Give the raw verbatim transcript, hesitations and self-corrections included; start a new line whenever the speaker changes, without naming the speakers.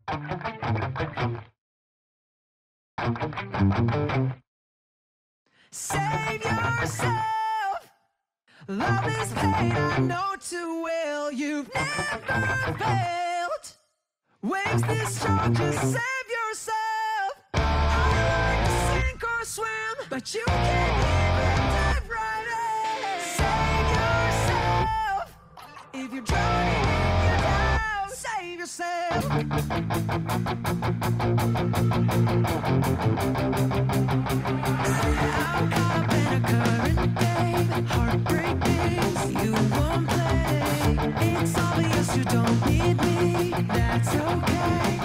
Save yourself. Love is pain, I know too well. You've never failed. Waves this strong, just save yourself. I like to sink or swim, but you can't even dive right in. Save yourself. If you're drowning in your doubt, save yourself. I'm caught up in a current, babe. Heartbreak things you won't play. It's obvious you don't need me. That's okay.